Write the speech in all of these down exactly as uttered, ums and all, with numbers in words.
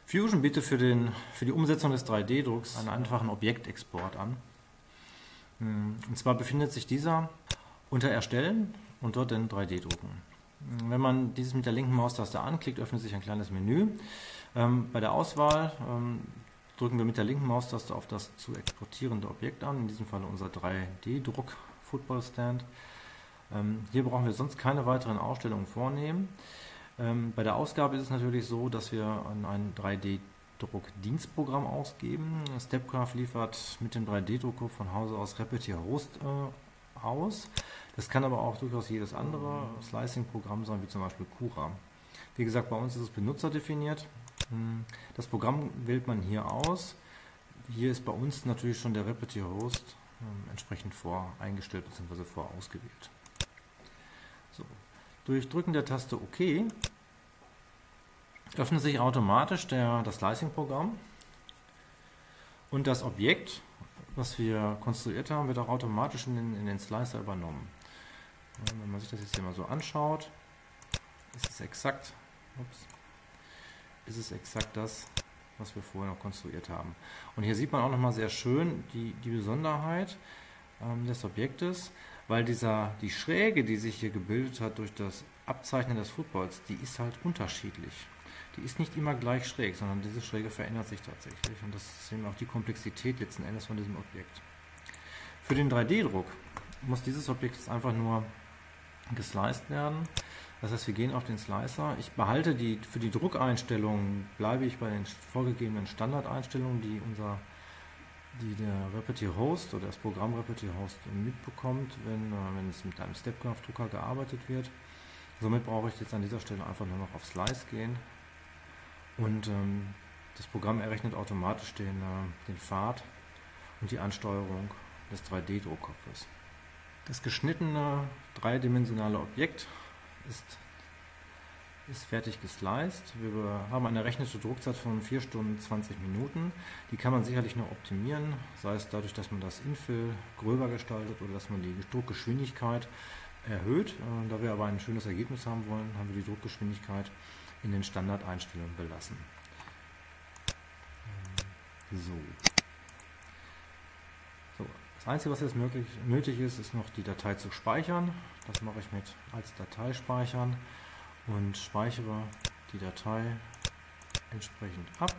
Fusion bietet für, den, für die Umsetzung des drei D Drucks einen einfachen Objektexport an. Und zwar befindet sich dieser unter Erstellen und dort in drei D drucken. Wenn man dieses mit der linken Maustaste anklickt, öffnet sich ein kleines Menü. Ähm, bei der Auswahl ähm, drücken wir mit der linken Maustaste auf das zu exportierende Objekt an, in diesem Fall unser drei D Druck Football Stand. Ähm, hier brauchen wir sonst keine weiteren Ausstellungen vornehmen. Ähm, bei der Ausgabe ist es natürlich so, dass wir an ein drei D Druck-Dienstprogramm ausgeben. Stepcraft liefert mit dem drei D Drucker von Hause aus Repetier Host äh, aus. Das kann aber auch durchaus jedes andere Slicing-Programm sein, wie zum Beispiel Cura. Wie gesagt, bei uns ist es benutzerdefiniert. Das Programm wählt man hier aus. Hier ist bei uns natürlich schon der Repetier Host äh, entsprechend voreingestellt bzw. vorausgewählt. So. Durch Drücken der Taste OK öffnet sich automatisch der, das Slicing-Programm und das Objekt, was wir konstruiert haben, wird auch automatisch in den, in den Slicer übernommen. Wenn man sich das jetzt hier mal so anschaut, ist es exakt, ups, ist es exakt das, was wir vorher noch konstruiert haben. Und hier sieht man auch nochmal sehr schön die, die Besonderheit ähm, des Objektes, weil dieser, die Schräge, die sich hier gebildet hat durch das Abzeichnen des Footballs, die ist halt unterschiedlich. Die ist nicht immer gleich schräg, sondern diese Schräge verändert sich tatsächlich. Und das ist eben auch die Komplexität letzten Endes von diesem Objekt. Für den drei D Druck muss dieses Objekt jetzt einfach nur gesliced werden. Das heißt, wir gehen auf den Slicer. Ich behalte die, für die Druckeinstellungen bleibe ich bei den vorgegebenen Standardeinstellungen, die unser die der Repetier Host oder das Programm Repetier Host mitbekommt, wenn, wenn es mit einem Stepcraft Drucker gearbeitet wird. Somit brauche ich jetzt an dieser Stelle einfach nur noch auf Slice gehen und ähm, das Programm errechnet automatisch den, äh, den Pfad und die Ansteuerung des drei D Druckkopfes. Das geschnittene dreidimensionale Objekt ist, ist fertig gesliced. Wir haben eine errechnete Druckzeit von vier Stunden zwanzig Minuten. Die kann man sicherlich noch optimieren, sei es dadurch, dass man das Infill gröber gestaltet oder dass man die Druckgeschwindigkeit erhöht. Da wir aber ein schönes Ergebnis haben wollen, haben wir die Druckgeschwindigkeit in den Standardeinstellungen belassen. So. So. Das Einzige, was jetzt möglich, nötig ist, ist noch die Datei zu speichern. Das mache ich mit als Datei speichern und speichere die Datei entsprechend ab.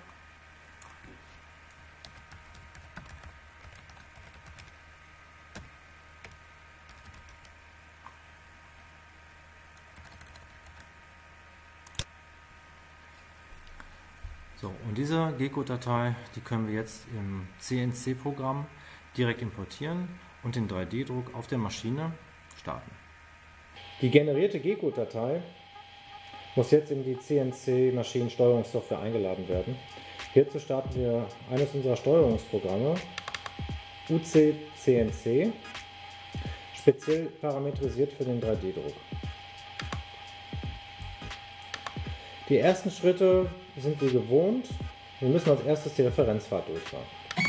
So, und diese G-Code-Datei, die können wir jetzt im C N C-Programm direkt importieren und den drei D Druck auf der Maschine starten. Die generierte G-Code-Datei muss jetzt in die C N C-Maschinensteuerungssoftware eingeladen werden. Hierzu starten wir eines unserer Steuerungsprogramme, U C C N C, speziell parametrisiert für den drei D Druck. Die ersten Schritte sind wie gewohnt. Wir müssen als erstes die Referenzfahrt durchfahren.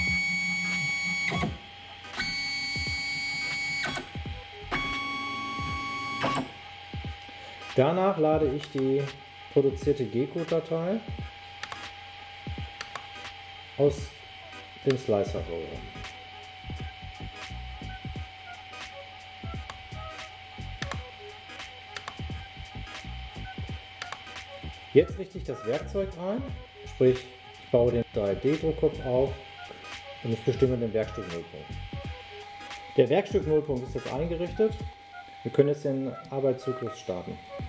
Danach lade ich die produzierte G-Code-Datei aus dem Slicer herunter. Jetzt richte ich das Werkzeug ein, sprich ich baue den drei D Druckkopf auf und ich bestimme den Werkstück-Nullpunkt. Der Werkstück-Nullpunkt ist jetzt eingerichtet. Wir können jetzt den Arbeitszyklus starten.